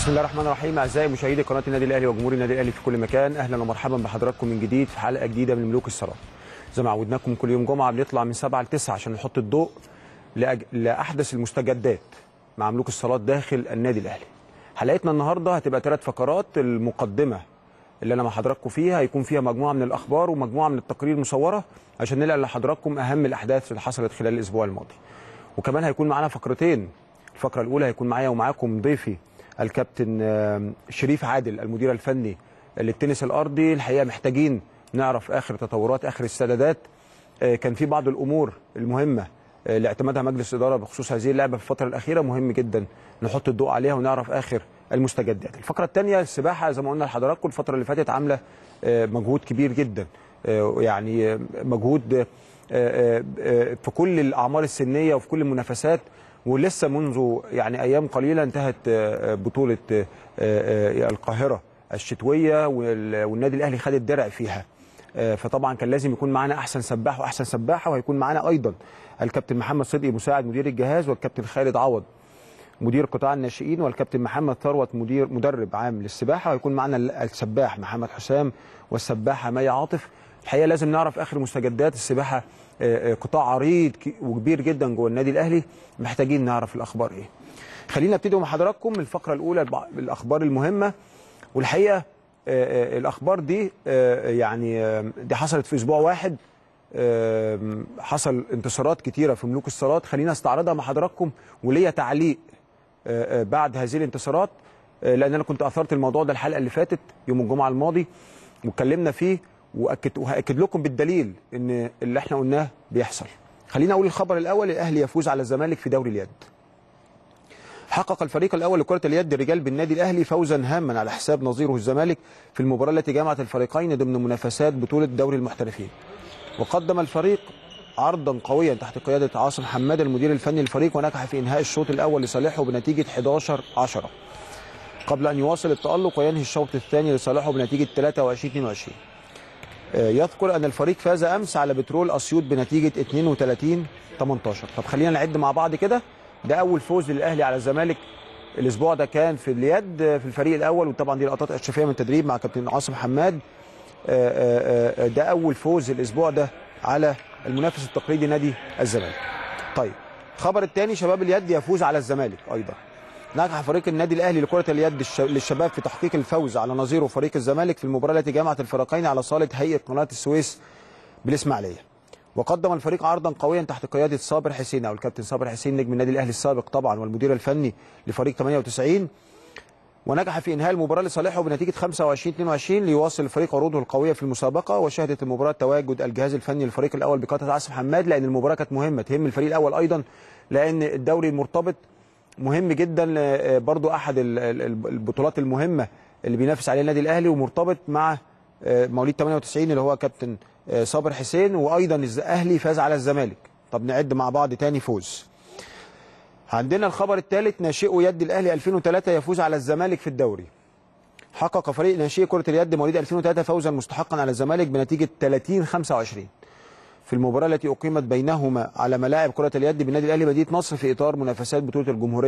بسم الله الرحمن الرحيم. اعزائي مشاهدي قناه النادي الاهلي وجمهور النادي الاهلي في كل مكان، اهلا ومرحبا بحضراتكم من جديد في حلقه جديده من ملوك الصالات. زي ما عودناكم كل يوم جمعه بنطلع من 7 ل 9 عشان نحط الضوء لاحدث المستجدات مع ملوك الصالات داخل النادي الاهلي. حلقتنا النهارده هتبقى 3 فقرات. المقدمه اللي انا مع حضراتكم فيها هيكون فيها مجموعه من الاخبار ومجموعه من التقارير المصوره عشان ننقل لحضراتكم اهم الاحداث اللي حصلت خلال الاسبوع الماضي. وكمان هيكون معانا فقرتين. الفقره الاولى هيكون معايا ومعاكم ضيفي الكابتن شريف عادل المدير الفني للتنس الارضي. الحقيقه محتاجين نعرف اخر تطورات اخر السدادات. كان في بعض الامور المهمه لاعتمادها مجلس الاداره بخصوص هذه اللعبه في الفتره الاخيره، مهم جدا نحط الضوء عليها ونعرف اخر المستجدات. الفقره الثانيه السباحه، زي ما قلنا لحضراتكم الفتره اللي فاتت عامله مجهود كبير جدا، يعني مجهود في كل الاعمار السنيه وفي كل المنافسات، ولسه منذ يعني ايام قليله انتهت بطوله القاهره الشتويه والنادي الاهلي خد الدرع فيها. فطبعا كان لازم يكون معانا احسن سباح واحسن سباحه، وهيكون معانا ايضا الكابتن محمد صدقي مساعد مدير الجهاز، والكابتن خالد عوض مدير قطاع الناشئين، والكابتن محمد ثروت مدرب عام للسباحه، وهيكون معانا السباح محمد حسام والسباحه مي عاطف. الحقيقه لازم نعرف اخر مستجدات السباحه. قطاع عريض وكبير جدا جوه النادي الاهلي، محتاجين نعرف الاخبار ايه. خلينا نبتدي مع حضراتكم الفقره الاولى بالاخبار المهمه. والحقيقه الاخبار دي يعني دي حصلت في اسبوع واحد. حصل انتصارات كتيره في ملوك الصالات، خلينا استعرضها مع حضراتكم وليا تعليق بعد هذه الانتصارات، لان انا كنت اثرت الموضوع ده الحلقه اللي فاتت يوم الجمعه الماضي واتكلمنا فيه، وهاكد لكم بالدليل ان اللي احنا قلناه بيحصل. خلينا اقول الخبر الاول: الاهلي يفوز على الزمالك في دوري اليد. حقق الفريق الاول لكره اليد الرجال بالنادي الاهلي فوزا هاما على حساب نظيره الزمالك في المباراه التي جمعت الفريقين ضمن منافسات بطوله دوري المحترفين. وقدم الفريق عرضا قويا تحت قياده عاصم حماد المدير الفني للفريق، ونجح في انهاء الشوط الاول لصالحه بنتيجه 11-10 قبل ان يواصل التالق وينهي الشوط الثاني لصالحه بنتيجه 23-22. يذكر ان الفريق فاز امس على بترول اسيوط بنتيجه 32-18. طب خلينا نعد مع بعض كده. ده اول فوز للاهلي على الزمالك الاسبوع ده كان في اليد في الفريق الاول، وطبعا دي لقطات اشرافيه من التدريب مع كابتن عاصم حماد. ده اول فوز الاسبوع ده على المنافس التقليدي نادي الزمالك. طيب الخبر الثاني: شباب اليد يفوز على الزمالك ايضا. نجح فريق النادي الاهلي لكره اليد للشباب في تحقيق الفوز على نظيره فريق الزمالك في المباراه التي جمعت الفريقين على صاله هيئه قناه السويس بالاسماعيليه. وقدم الفريق عرضا قويا تحت قياده صابر حسين او الكابتن صابر حسين نجم النادي الاهلي السابق طبعا والمدير الفني لفريق 98، ونجح في انهاء المباراه لصالحه بنتيجه 25-22 ليواصل الفريق عروضه القويه في المسابقه. وشهدت المباراه تواجد الجهاز الفني للفريق الاول بقياده عاصم حماد، لان المباراه كانت مهمه تهم الفريق الاول ايضا، لان الدوري المرتبط مهم جدا، برضو احد البطولات المهمه اللي بينافس عليها النادي الاهلي، ومرتبط مع مواليد 98 اللي هو كابتن صابر حسين، وايضا الاهلي فاز على الزمالك. طب نعد مع بعض تاني فوز. عندنا الخبر الثالث: ناشئو يد الاهلي 2003 يفوز على الزمالك في الدوري. حقق فريق ناشئي كره اليد مواليد 2003 فوزا مستحقا على الزمالك بنتيجه 30-25 في المباراه التي اقيمت بينهما على ملاعب كره اليد بالنادي الاهلي مدينه نصر في اطار منافسات بطوله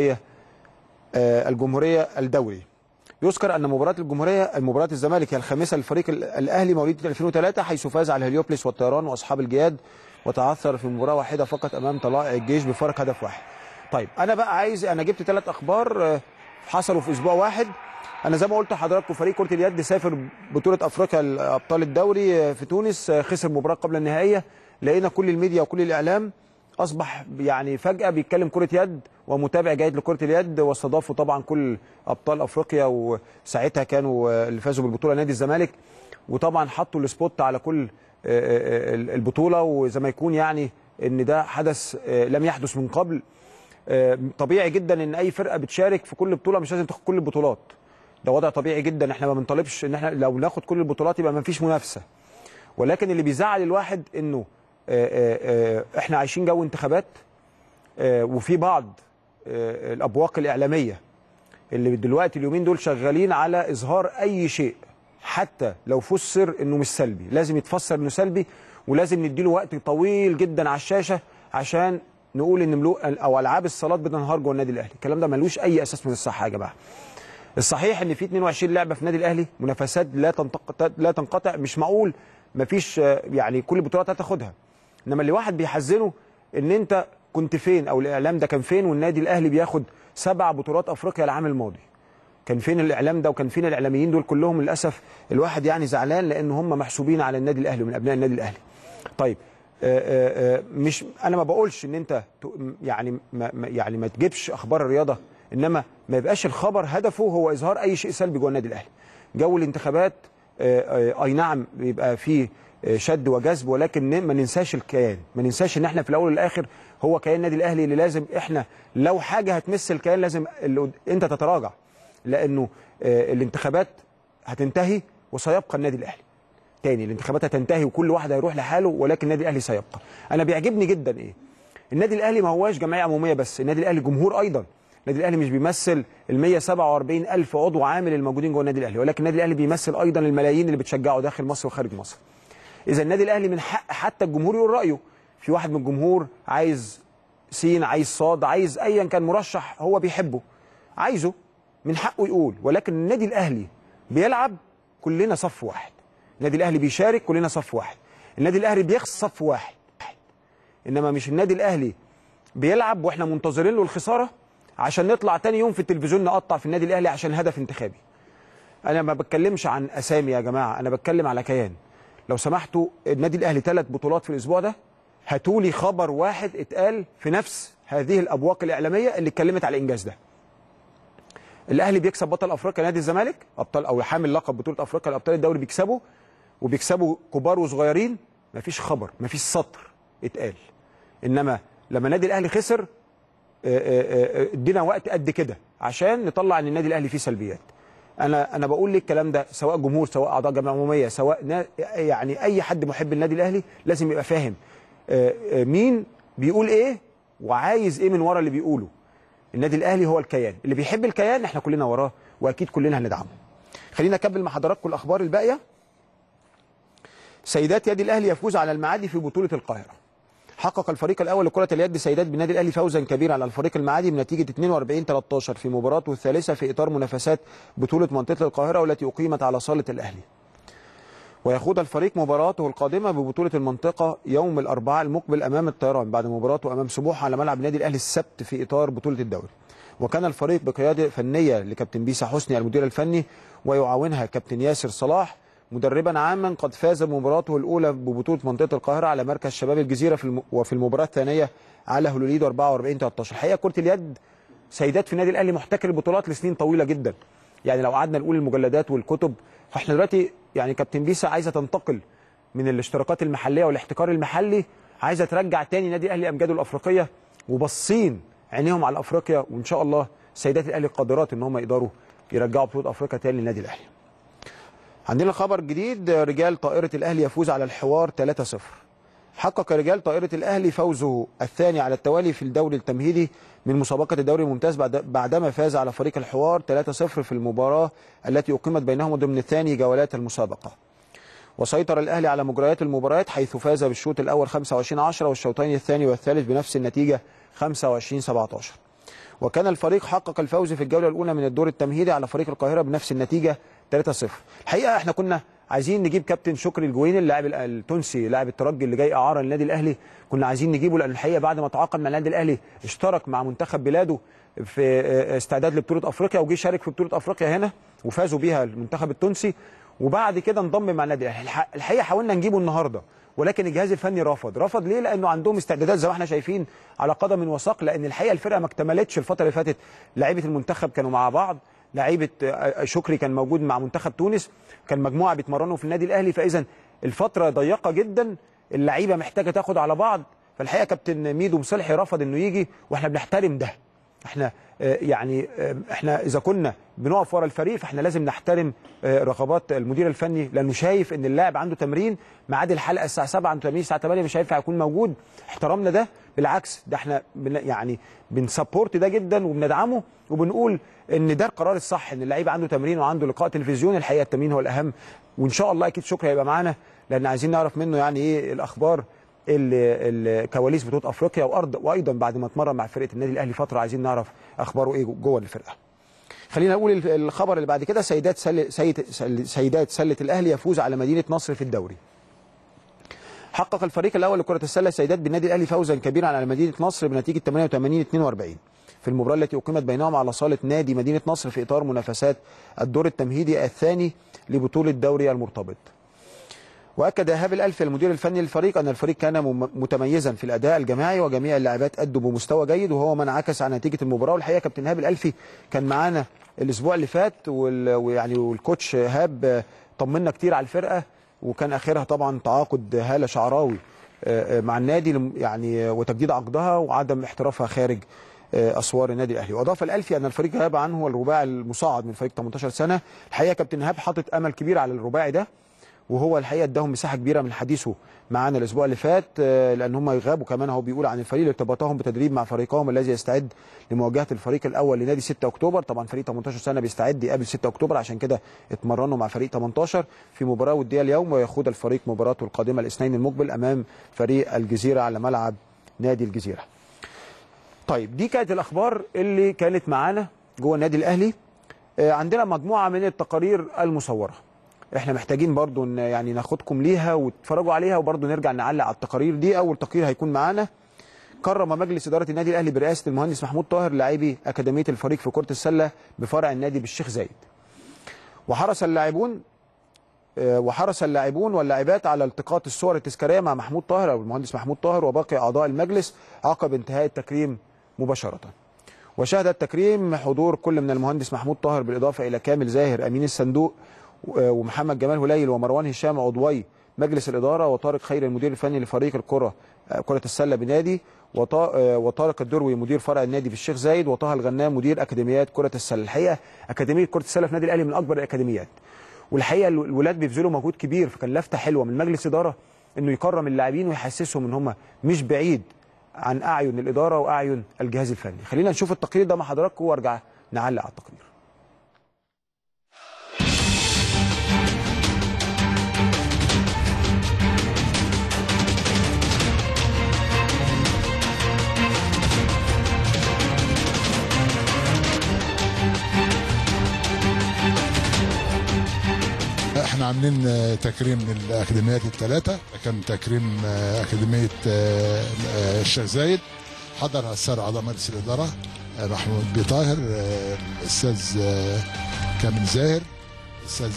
الجمهوريه الدوري. يذكر ان مباراه الزمالك هي الخامسه للفريق الاهلي مواليد 2003، حيث فاز على الهليوبلس والطيران واصحاب الجياد، وتعثر في مباراه واحده فقط امام طلائع الجيش بفارق هدف واحد. طيب انا بقى انا جبت 3 اخبار حصلوا في اسبوع واحد. انا زي ما قلت لحضراتكم فريق كره اليد سافر بطوله افريقيا ابطال الدوري في تونس، خسر مباراه قبل النهائيه. لقينا كل الميديا وكل الاعلام اصبح يعني فجاه بيتكلم كره يد ومتابع جيد لكره اليد، واستضافوا طبعا كل ابطال افريقيا، وساعتها كانوا اللي فازوا بالبطوله نادي الزمالك، وطبعا حطوا السبوت على كل البطوله، وزي ما يكون يعني ان ده حدث لم يحدث من قبل. طبيعي جدا ان اي فرقه بتشارك في كل بطوله مش لازم تاخد كل البطولات، ده وضع طبيعي جدا. احنا ما بنطالبش ان احنا لو ناخد كل البطولات يبقى ما فيش منافسه، ولكن اللي بيزعل الواحد انه احنا عايشين جو انتخابات، وفي بعض الابواق الاعلاميه اللي دلوقتي اليومين دول شغالين على اظهار اي شيء حتى لو فسر انه مش سلبي، لازم يتفسر انه سلبي، ولازم نديله وقت طويل جدا على الشاشه عشان نقول ان ملوك او العاب الصالات بتنهار جوه النادي الاهلي. الكلام ده ملوش اي اساس من الصحه يا جماعه. الصحيح ان في 22 لعبه في النادي الاهلي، منافسات لا تنقطع، مش معقول مفيش يعني كل البطولات هتاخدها. انما اللي واحد بيحزنه ان انت كنت فين، او الاعلام ده كان فين والنادي الاهلي بياخد 7 بطولات افريقيا العام الماضي. كان فين الاعلام ده وكان فين الاعلاميين دول كلهم؟ للاسف الواحد يعني زعلان لان هم محسوبين على النادي الاهلي ومن ابناء النادي الاهلي. طيب مش انا ما بقولش ان انت يعني ما تجيبش اخبار الرياضه، انما ما يبقاش الخبر هدفه هو اظهار اي شيء سلبي جوه النادي الاهلي. جو الانتخابات اي نعم بيبقى فيه شد وجذب، ولكن ما ننساش الكيان، ما ننساش ان احنا في الاول والاخر هو كيان النادي الاهلي اللي لازم احنا لو حاجه هتمس الكيان لازم انت تتراجع، لانه الانتخابات هتنتهي وسيبقى النادي الاهلي. تاني الانتخابات هتنتهي وكل واحد هيروح لحاله، ولكن النادي الاهلي سيبقى. انا بيعجبني جدا ايه؟ النادي الاهلي ما هواش جمعيه عموميه بس، النادي الاهلي جمهور ايضا. النادي الاهلي مش بيمثل ال 147,000 عضو عامل الموجودين جوه النادي الاهلي، ولكن النادي الاهلي بيمثل ايضا الملايين اللي بتشجعه داخل مصر وخارج مصر. اذا النادي الاهلي من حق حتى الجمهور يقول رايه. في واحد من الجمهور عايز سين، عايز صاد، عايز ايا كان مرشح هو بيحبه، عايزه من حقه يقول، ولكن النادي الاهلي بيلعب كلنا صف واحد. النادي الاهلي بيشارك كلنا صف واحد. النادي الاهلي بيخسر صف واحد. انما مش النادي الاهلي بيلعب واحنا منتظرين له الخساره عشان نطلع تاني يوم في التلفزيون نقطع في النادي الاهلي عشان هدف انتخابي. انا ما بتكلمش عن اسامي يا جماعه، انا بتكلم على كيان. لو سمحتوا النادي الاهلي 3 بطولات في الاسبوع ده، هاتوا لي خبر واحد اتقال في نفس هذه الابواق الاعلاميه اللي اتكلمت على الانجاز ده. الاهلي بيكسب بطل افريقيا نادي الزمالك، ابطال او حامل لقب بطوله افريقيا الابطال الدوري بيكسبوا، وبيكسبوا كبار وصغيرين، مفيش خبر، مفيش سطر اتقال. انما لما النادي الاهلي خسر ادينا وقت قد كده عشان نطلع ان النادي الاهلي فيه سلبيات. انا بقول لك الكلام ده سواء جمهور، سواء اعضاء جمعيه عموميه، سواء يعني اي حد محب النادي الاهلي لازم يبقى فاهم مين بيقول ايه وعايز ايه من ورا اللي بيقوله. النادي الاهلي هو الكيان، اللي بيحب الكيان احنا كلنا وراه واكيد كلنا هندعمه. خلينا نكمل مع حضراتكم الاخبار الباقيه. سيدات يد الاهلي يفوز على المعادي في بطوله القاهره. حقق الفريق الاول لكره اليد سيدات بالنادي الاهلي فوزا كبيرا على الفريق المعادي بنتيجه 42-13 في مباراته الثالثه في اطار منافسات بطوله منطقه القاهره والتي اقيمت على صاله الاهلي. ويخوض الفريق مباراته القادمه ببطوله المنطقه يوم الاربعاء المقبل امام الطيران بعد مباراته امام سموحه على ملعب النادي الاهلي السبت في اطار بطوله الدوري. وكان الفريق بقياده فنيه لكابتن بيسا حسني المدير الفني ويعاونها كابتن ياسر صلاح مدربا عاما، قد فاز بمباراته الاولى ببطوله منطقه القاهره على مركز شباب الجزيره وفي المباراه الثانيه على هلوليدو 44-13. الحقيقه كره اليد سيدات في النادي الاهلي محتكر البطولات لسنين طويله جدا. يعني لو قعدنا نقول المجلدات والكتب، فاحنا دلوقتي يعني كابتن بيسا عايزه تنتقل من الاشتراكات المحليه والاحتكار المحلي، عايزه ترجع تاني نادي الاهلي امجاده الافريقيه، وبصين عينيهم على افريقيا، وان شاء الله سيدات الاهلي قادرات ان هم يقدروا يرجعوا بطوله افريقيا تاني للنادي الاهلي. عندنا خبر جديد، رجال طائرة الأهلي يفوز على الحوار 3-0. حقق رجال طائرة الأهلي فوزه الثاني على التوالي في الدوري التمهيدي من مسابقة الدوري الممتاز بعدما فاز على فريق الحوار 3-0 في المباراة التي أقيمت بينهم ضمن ثاني جولات المسابقة. وسيطر الأهلي على مجريات المباريات حيث فاز بالشوط الأول 25-10 والشوطين الثاني والثالث بنفس النتيجة 25-17. وكان الفريق حقق الفوز في الجولة الأولى من الدور التمهيدي على فريق القاهرة بنفس النتيجة 3-0. الحقيقة احنا كنا عايزين نجيب كابتن شكري الجويني اللاعب التونسي لاعب الترجي اللي جاي إعارة للنادي الأهلي، كنا عايزين نجيبه لأن الحقيقة بعد ما تعاقد مع النادي الأهلي اشترك مع منتخب بلاده في استعداد لبطولة أفريقيا، وجي شارك في بطولة أفريقيا هنا وفازوا بيها المنتخب التونسي، وبعد كده انضم مع النادي الأهلي. الحقيقة حاولنا نجيبه النهارده ولكن الجهاز الفني رفض ليه؟ لانه عندهم استعدادات زي ما احنا شايفين على قدم وساق، لان الحقيقه الفرقه ما اكتملتش الفتره اللي فاتت. لعيبه المنتخب كانوا مع بعض، لعيبه شكري كان موجود مع منتخب تونس، كان مجموعه بيتمرنوا في النادي الاهلي، فاذا الفتره ضيقه جدا، اللعيبه محتاجه تاخد على بعض. فالحقيقه كابتن ميدو مصلحي رفض انه يجي، واحنا بنحترم ده. احنا احنا اذا كنا بنقف ورا الفريق فاحنا لازم نحترم رغبات المدير الفني، لانه شايف ان اللاعب عنده تمرين ميعاد الحلقه الساعه 7 عنده تمرين الساعه 8 مش هينفع يكون موجود. احترمنا ده، بالعكس ده احنا يعني بنسبورت ده جدا وبندعمه وبنقول ان ده القرار الصح، ان اللعيب عنده تمرين وعنده لقاء تلفزيوني. الحقيقه التمرين هو الاهم، وان شاء الله اكيد شكري هيبقى معانا لان عايزين نعرف منه يعني ايه الاخبار الكواليس بطوله افريقيا وايضا بعد ما اتمرن مع فرقه النادي الاهلي فتره عايزين نعرف اخباره ايه جوه الفرقه. خلينا نقول الخبر اللي بعد كده. سيدات سله الاهلي يفوز على مدينه نصر في الدوري. حقق الفريق الاول لكره السله السيدات بالنادي الاهلي فوزا كبيرا على مدينه نصر بنتيجه 88-42 في المباراه التي اقيمت بينهم على صاله نادي مدينه نصر في اطار منافسات الدور التمهيدي الثاني لبطوله دوري المرتبط. واكد ايهاب الالفي المدير الفني للفريق ان الفريق كان متميزا في الاداء الجماعي وجميع اللاعبات ادوا بمستوى جيد وهو ما انعكس على نتيجه المباراه. والحقيقه كابتن ايهاب الالفي كان معانا الاسبوع اللي فات والكوتش ايهاب طمنا كتير على الفرقه، وكان اخرها طبعا تعاقد هاله شعراوي مع النادي يعني وتجديد عقدها وعدم احترافها خارج اسوار النادي الاهلي. واضاف الالفي ان الفريق غاب عنه الرباعي المصعد من فريق 18 سنه. الحقيقه كابتن ايهاب حاطط امل كبير على الرباعي ده، وهو الحقيقه اداهم مساحه كبيره من حديثه معانا الاسبوع اللي فات، لان هم يغابوا كمان. هو بيقول عن الفريق ارتباطهم بتدريب مع فريقهم الذي يستعد لمواجهه الفريق الاول لنادي 6 اكتوبر. طبعا فريق 18 سنه بيستعد يقابل 6 اكتوبر، عشان كده اتمرنوا مع فريق 18 في مباراه وديه اليوم، ويخوض الفريق مباراته القادمه الاثنين المقبل امام فريق الجزيره على ملعب نادي الجزيره. طيب دي كانت الاخبار اللي كانت معانا جوه النادي الاهلي. عندنا مجموعه من التقارير المصوره، احنا محتاجين برضو يعني ناخدكم ليها وتتفرجوا عليها وبرضو نرجع نعلق على التقارير دي. اول تقرير هيكون معانا: كرم مجلس اداره النادي الاهلي برئاسه المهندس محمود طاهر لاعبي اكاديميه الفريق في كره السله بفرع النادي بالشيخ زايد. وحرص اللاعبون واللاعبات على التقاط الصور التذكاريه مع محمود طاهر او المهندس محمود طاهر وباقي اعضاء المجلس عقب انتهاء التكريم مباشره. وشهد التكريم حضور كل من المهندس محمود طاهر بالاضافه الى كامل زاهر امين الصندوق ومحمد جمال هليل ومروان هشام عضوي مجلس الاداره، وطارق خير المدير الفني لفريق كره السله بنادي، وطارق الدروي مدير فرع النادي في الشيخ زايد، وطه الغنام مدير اكاديميات كره السله. الحقيقه اكاديميه كره السله في النادي الاهلي من اكبر الاكاديميات، والحقيقه الولاد بيبذلوا مجهود كبير، فكان لفته حلوه من مجلس اداره انه يكرم اللاعبين ويحسسهم ان هم مش بعيد عن اعين الاداره واعين الجهاز الفني. خلينا نشوف التقرير ده مع حضراتكم وارجع نعلق على التقرير. احنا عاملين تكريم للاكاديميات الثلاثه. كان تكريم اكاديميه الشيخ زايد، حضرها السادة اعضاء مجلس الاداره محمود بيه طاهر، الاستاذ كامل زاهر، الاستاذ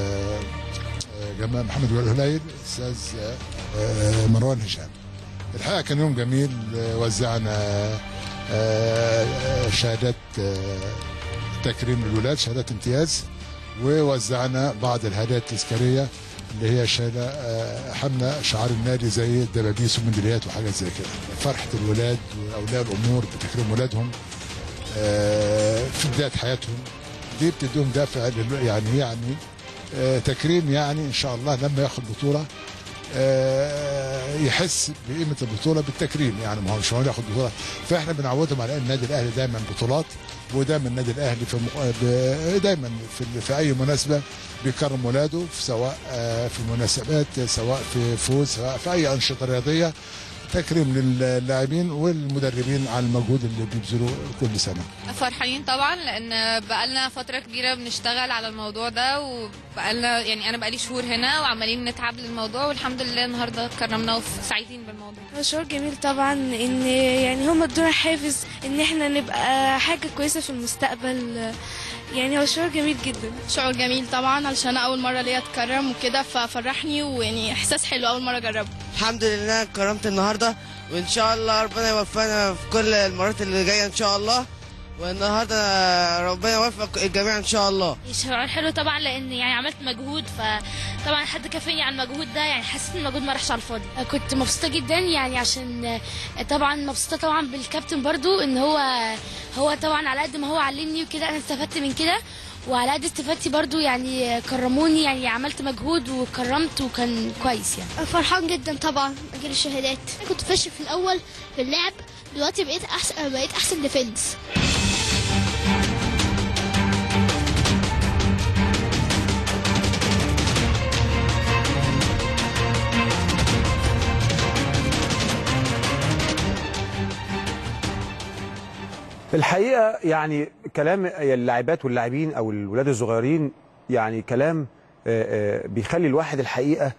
جمال محمد هليل، الاستاذ مروان هشام. الحقيقه كان يوم جميل، وزعنا شهادات تكريم للولاد، شهادات امتياز، ووزعنا بعض الهدايا التذكاريه اللي هي شهاده حمله شعار النادي زي الدبابيس وميداليات وحاجات زي كده. فرحه الولاد واولياء الامور بتكريم ولادهم في بدايه حياتهم دي بتديهم دافع يعني تكريم، يعني ان شاء الله لما ياخد بطوله يحس بقيمه البطوله بالتكريم. يعني ما هو مش ياخد بطوله، فاحنا بنعودهم على ان النادي الاهلي دايما بطولات، ودايما النادي الاهلي دايما في اي مناسبه بيكرم ولاده، سواء في مناسبات، سواء في فوز، سواء في اي انشطه رياضيه. تكريم للاعبين والمدربين على المجهود اللي بيبذلوه كل سنه. فرحانين طبعا لان بقالنا فتره كبيره بنشتغل على الموضوع ده، وبقالنا يعني انا بقالي شهور هنا وعمالين نتعب للموضوع، والحمد لله النهارده كرمنا وسعيدين بالموضوع. شعور جميل طبعا ان يعني هم ادونا حافز ان احنا نبقى حاجه كويسه في المستقبل. يعني هو شعور جميل جدا. شعور جميل طبعا علشان اول مره ليا اتكرم وكده، ففرحني ويعني احساس حلو اول مره اجربه. الحمد لله اتكرمت النهارده، وان شاء الله ربنا يوفقنا في كل المرات اللي جايه ان شاء الله، والنهارده ربنا يوفق الجميع ان شاء الله. شعور حلو طبعا لان يعني عملت مجهود، فطبعا حد كافئني على المجهود ده، يعني حسيت ان المجهود ما راحش على الفاضي. كنت مبسوطه جدا يعني عشان طبعا مبسوطه طبعا بالكابتن برضو، ان هو طبعا على قد ما هو علمني وكده انا استفدت من كده، وعلى قد استفادتي برضو يعني كرموني، يعني عملت مجهود وكرمت وكان كويس. يعني فرحان جدا طبعا اجيب الشهادات. كنت فاشل في الاول في اللعب، دلوقتي بقيت احسن ديفنس. الحقيقه يعني كلام اللاعبات واللاعبين او الولاد الصغيرين يعني كلام بيخلي الواحد الحقيقه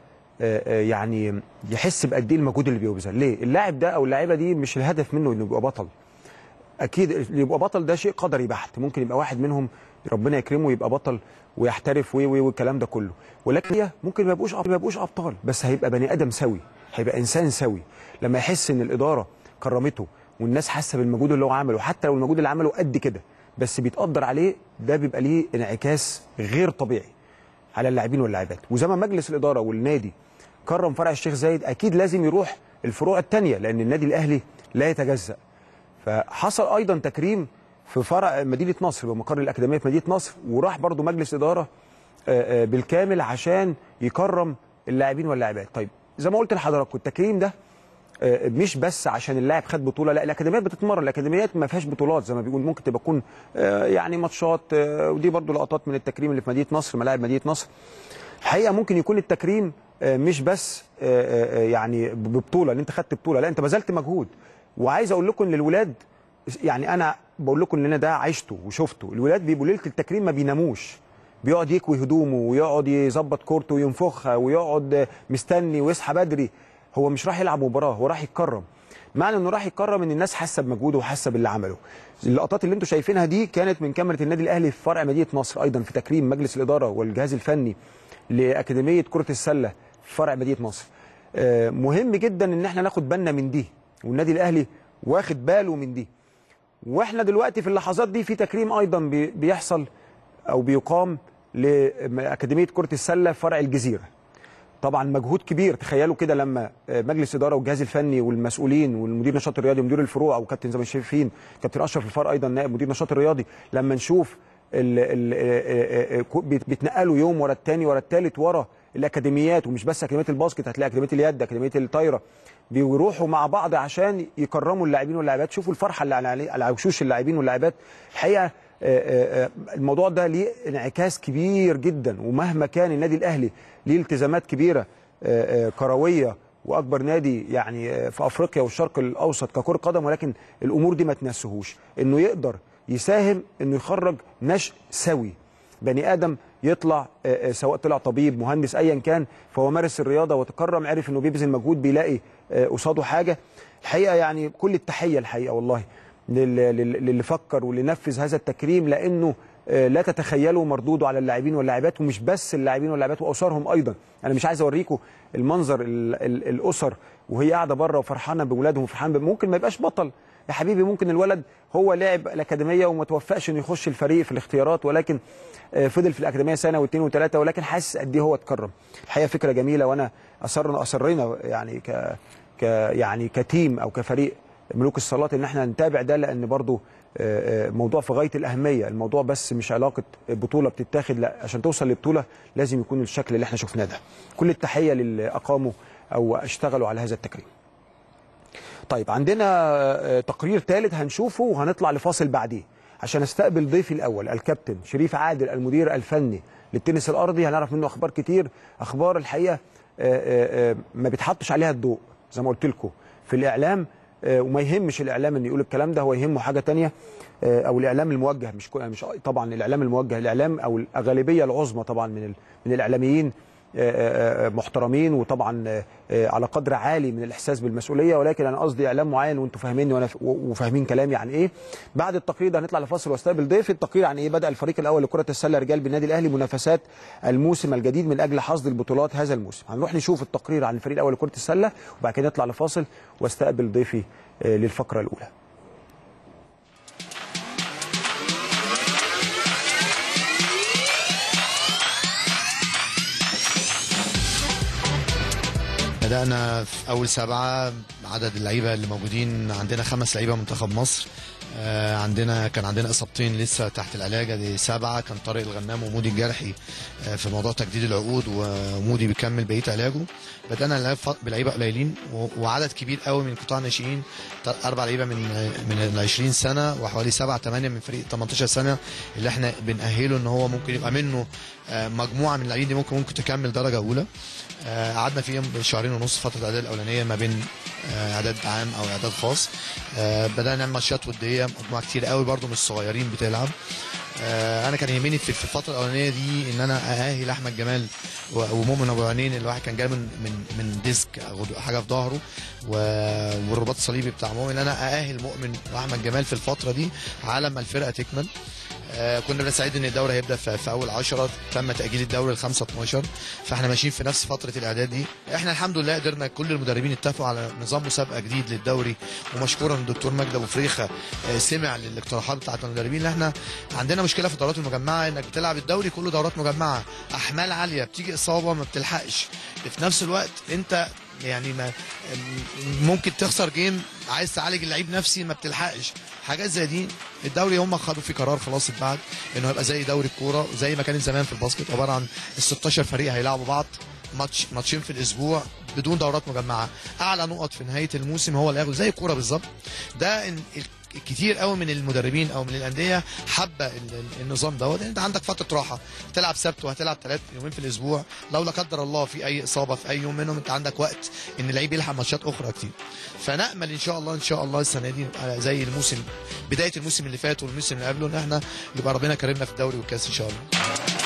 يعني يحس بقد ايه المجهود اللي بيبذل. ليه؟ اللاعب ده او اللاعبه دي مش الهدف منه انه يبقى بطل. اكيد اللي يبقى بطل ده شيء قدري بحت، ممكن يبقى واحد منهم ربنا يكرمه يبقى بطل ويحترف والكلام ده كله، ولكن هي ممكن ما يبقوش ابطال، بس هيبقى بني ادم سوي، هيبقى انسان سوي لما يحس ان الاداره كرمته والناس حاسه بالمجهود اللي هو عمله، حتى لو المجهود اللي عمله قد كده بس بيتقدر عليه، ده بيبقى ليه انعكاس غير طبيعي على اللاعبين واللاعبات. وزي ما مجلس الاداره والنادي كرم فرع الشيخ زايد، اكيد لازم يروح الفروع الثانيه، لان النادي الاهلي لا يتجزأ. فحصل ايضا تكريم في فرع مدينه نصر بمقر الاكاديميه في مدينه نصر، وراح برضو مجلس اداره بالكامل عشان يكرم اللاعبين واللاعبات. طيب زي ما قلت لحضراتكم التكريم ده مش بس عشان اللاعب خد بطوله، لا الاكاديميات بتتمرن، الاكاديميات ما فيهاش بطولات زي ما بيقول، ممكن تكون يعني ماتشات، ودي برضو لقطات من التكريم اللي في مدينه نصر، ملاعب مدينه نصر. الحقيقه ممكن يكون التكريم مش بس يعني ببطوله، ان انت خدت بطوله، لا انت بذلت مجهود. وعايز اقول لكم ان الولاد، يعني انا بقول لكم ان انا ده عشته وشفته، الولاد بيبقوا ليله التكريم ما بيناموش، بيقعد يكوي هدومه ويقعد يظبط كورته وينفخها ويقعد مستني ويصحى بدري. هو مش راح يلعب مباراه، هو راح يتكرم. معنى انه راح يتكرم ان الناس حاسه بمجهوده وحاسه باللي عمله. اللقطات اللي انتم شايفينها دي كانت من كاميرا النادي الاهلي في فرع مدينه نصر، ايضا في تكريم مجلس الاداره والجهاز الفني لاكاديميه كره السله في فرع مدينه نصر. مهم جدا ان احنا ناخد بالنا من دي، والنادي الاهلي واخد باله من دي. واحنا دلوقتي في اللحظات دي في تكريم ايضا بيحصل او بيقام لاكاديميه كره السله في فرع الجزيره. طبعا مجهود كبير، تخيلوا كده لما مجلس اداره والجهاز الفني والمسؤولين والمدير النشاط الرياضي ومدير الفروع او كابتن زي ما شايفين كابتن اشرف الفار ايضا نائب مدير النشاط الرياضي، لما نشوف بيتنقلوا يوم ورا الثاني ورا الثالث ورا الاكاديميات، ومش بس اكاديميه الباسكت، هتلاقي اكاديميه اليد، اكاديميه الطايره، بيروحوا مع بعض عشان يكرموا اللاعبين واللاعبات. شوفوا الفرحه اللي على وشوش اللاعبين واللاعبات. الحقيقه الموضوع ده ليه انعكاس كبير جدا، ومهما كان النادي الاهلي ليه التزامات كبيره كرويه واكبر نادي يعني في افريقيا والشرق الاوسط ككره قدم، ولكن الامور دي ما تنسهوش انه يقدر يساهم انه يخرج نشء سوي، بني ادم يطلع سواء طلع طبيب مهندس ايا كان، فهو مارس الرياضه وتكرم، عرف انه بيبذل مجهود بيلاقي قصاده حاجه. الحقيقه يعني كل التحيه الحقيقه والله للي فكر واللي نفذ هذا التكريم، لانه لا تتخيلوا مردوده على اللاعبين واللاعبات، ومش بس اللاعبين واللاعبات واسرهم ايضا. انا مش عايز اوريكم المنظر الاسر وهي قاعده بره وفرحانه باولادهم وفرحانه ممكن ما يبقاش بطل يا حبيبي، ممكن الولد هو لاعب الاكاديميه وما توفقش انه يخش الفريق في الاختيارات، ولكن فضل في الاكاديميه سنه واثنين وثلاثه، ولكن حاسس قد ايه هو اتكرم. الحقيقه فكره جميله، وانا اصرينا يعني يعني كتيم او كفريق ملوك الصالات ان احنا نتابع ده، لان برضو موضوع في غايه الاهميه. الموضوع بس مش علاقه بطوله بتتاخد، لا عشان توصل لبطوله لازم يكون الشكل اللي احنا شفناه ده. كل التحيه للي اقاموا او اشتغلوا على هذا التكريم. طيب عندنا تقرير ثالث هنشوفه وهنطلع لفاصل بعديه عشان استقبل ضيفي الاول الكابتن شريف عادل المدير الفني للتنس الارضي. هنعرف منه اخبار كتير، اخبار الحقيقه ما بيتحطش عليها الضوء زي ما قلت لكم في الاعلام، وما يهمش الاعلام ان يقول الكلام ده، هو يهمه حاجه ثانيه، او الاعلام الموجه، مش طبعا الاعلام الموجه، الاعلام او الغالبيه العظمى طبعا من الاعلاميين محترمين، وطبعا على قدر عالي من الاحساس بالمسؤوليه، ولكن انا قصدي اعلام معين وانتم فاهميني وانا وفاهمين كلامي عن ايه. بعد التقرير ده هنطلع لفاصل واستقبل ضيف. التقرير عن ايه؟ بدا الفريق الاول لكره السله رجال بالنادي الاهلي منافسات الموسم الجديد من اجل حصد البطولات هذا الموسم. هنروح نشوف التقرير عن الفريق الاول لكره السله، وبعد كده نطلع لفاصل واستقبل ضيفي للفقره الاولى. بدأنا في أول 7. عدد اللعيبة اللي موجودين عندنا 5 لعيبة منتخب مصر. كان عندنا إصابتين لسه تحت العلاج، دي 7. كان طارق الغنام ومودي الجرحي في موضوع تجديد العقود، ومودي بيكمل بقية علاجه. بدأنا بلعيبة قليلين وعدد كبير قوي من قطاع الناشئين، 4 لعيبة من 20 سنة وحوالي 7-8 من فريق 18 سنة اللي احنا بنأهله ان هو ممكن يبقى منه مجموعة من اللاعبين دي ممكن تكمل درجة أولى. قعدنا فيهم 2.5 شهر فترة الإعداد الأولانية ما بين اعداد عام او اعداد خاص. بدانا نعمل ماتشات وديه، مجموعه كتير قوي برضو من الصغيرين بتلعب. انا كان يهمني في الفتره الاولانيه دي ان انا ااهل احمد جمال ومؤمن ابو عينين. الواحد كان جاي من ديسك حاجه في ظهره والرباط الصليبي بتاع مؤمن، ان انا ااهل مؤمن واحمد جمال في الفتره دي على ما الفرقه تكمل. كنا بنسعد ان الدوري هيبدا في اول 10، تم تاجيل الدوري ل 5/12، فاحنا ماشيين في نفس فتره الاعداد دي. احنا الحمد لله قدرنا، كل المدربين اتفقوا على نظام مسابقه جديد للدوري، ومشكورا الدكتور مجدي ابو فريخه سمع للاقتراحات بتاعت المدربين. ان احنا عندنا مشكله في الدورات المجمعه، انك بتلعب الدوري كله دورات مجمعه، احمال عاليه، بتيجي اصابه ما بتلحقش، في نفس الوقت انت يعني ما ممكن تخسر جيم، عايز تعالج اللعيب نفسي ما بتلحقش، حاجات زي دي. الدوري هم خدوا فيه قرار خلاص بعد انه هيبقى زي دوري الكوره، زي ما كان زمان في الباسكت، عباره عن ال 16 فريق هيلعبوا بعض ماتشين في الاسبوع بدون دورات مجمعه، اعلى نقط في نهايه الموسم هو اللي هياخد، زي الكوره بالظبط. ده كتير قوي من المدربين او من الانديه حابه النظام دوت. انت عندك فتره راحه، تلعب سبت وهتلعب 3 يومين في الاسبوع، لو لا قدر الله في اي اصابه في اي يوم منهم انت عندك وقت ان اللعيب يلحق ماتشات اخرى كتير. فنامل ان شاء الله السنه دي زي الموسم، بدايه الموسم اللي فات والموسم اللي قبله، ان احنا يبقى ربنا كرمنا في الدوري والكاس ان شاء الله.